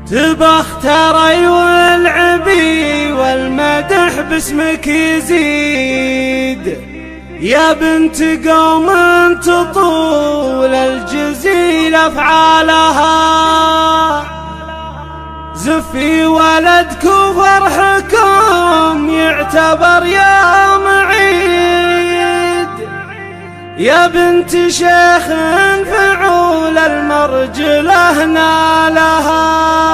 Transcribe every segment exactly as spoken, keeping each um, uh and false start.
تبختري والعبي والمدح باسمك يزيد، يا بنت قوم تطول الجزيل افعالها. زفي ولدك وفرحكم يعتبر يا معيد، يا بنت شيخ فعول المرجله نالها.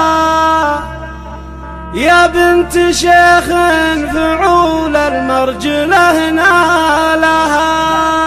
يا بنت شيخ فعول المرجله نالها.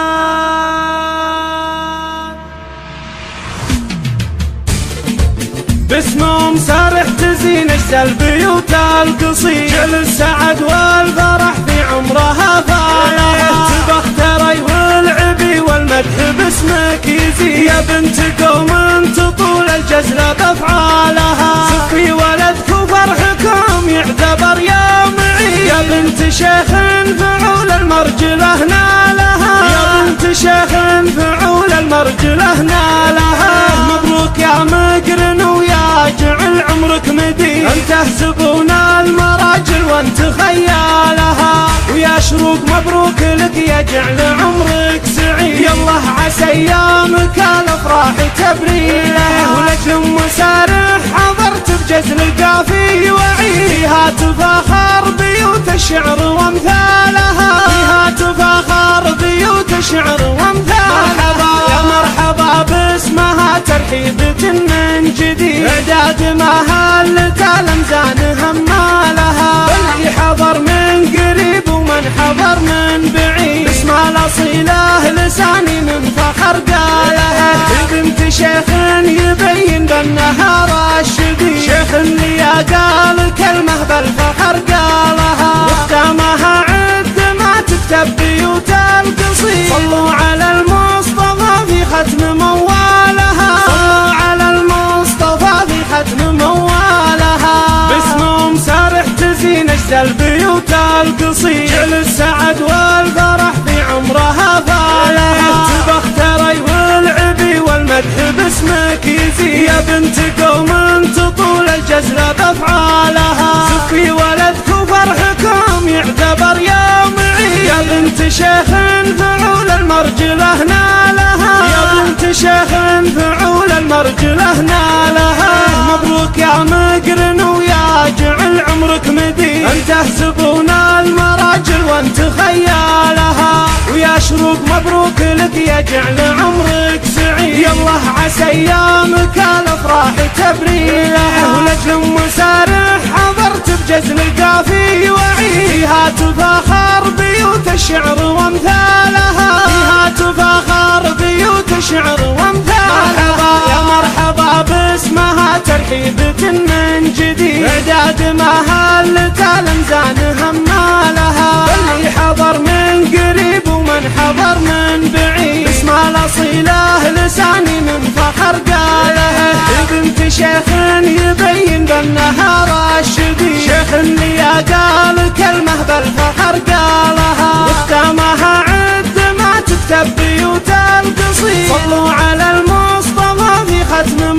باسمهم سارح تزين اجزى البيوت القصير، جعل السعد والفرح في عمرها فالها. تبختري والعبي والمدح باسمك يزيد، يا بنت قوم تطول الجزلة بافعالها. صفي ولدك وفرحكم يعتبر يا معين، يا بنت شيخ فعول المرجله نالها. يا بنت شيخ فعول المرجله نالها. مبروك يا مقرن ويا جعل عمرك مديد، انت زبون المراجل وانت خيالها. ويا شروق مبروك لك يا جعل عمرك سعيد، يالله عسى ايامك الافراح تبريله. ولجل ام سارح حضرت بجزل القافي وعيد، فيها تفاخر بيوت الشعر وامثالها. فيها تفاخر بيوت الشعر وامثالها. يا مرحبا باسمها ترحيبة من جديد، اعداد ما هلت الامزان همالها. اللي حضر من قريب ومن حضر من بعيد، اسم الاصيله لساني من فخر قالها. بنت شيخ يبين بالنهار الشديد، شيخ اللي قال كلمه بالفخر قالها. وختامها عد ما تكتب بيوت القصيد، صلوا على المصطفى في ختم موالها. صلوا على المصطفى في ختم موالها. باسمهم سارح تزين اجزى البيوت القصيد، جعل السعد والفرح في عمرها فالها. تبختري والعبي والمدح باسمك يزيد، يا بنت قوم تطول الجزلة بافعالها. زفي ولدك وفرحكم يعتبر يا معين، يا بنت شيخ فعول المرجله نالها. يا بنت شيخ فعول المرجله نالها. مبروك يا مقرن ويا جعل عمرك مديد، انت زبون المراجل وانت خيالها. ويا شروق مبروك لك يا جعل عمرك سعيد، يالله عسى ايامك الافراح تبريله. ولجل ام سارح حضرت بجزل القافي وعيد، فيها تفاخر بيوت الشعر وامثالها. فيها تفاخر بيوت الشعر وامثالها. يا مرحبا باسمها ترحيبة من جديد، اعداد ما هلت الامزان همالها. اللي حضر من قريب ومن حضر من بعيد، اسم الاصيله لساني من فخر قالها. بنت شيخ يبين بالنهار الشديد، شيخ اللي قال كلمه بالفخر قالها. وختامها عد ما تكتب بيوت القصيد، صلوا على المصطفى في ختم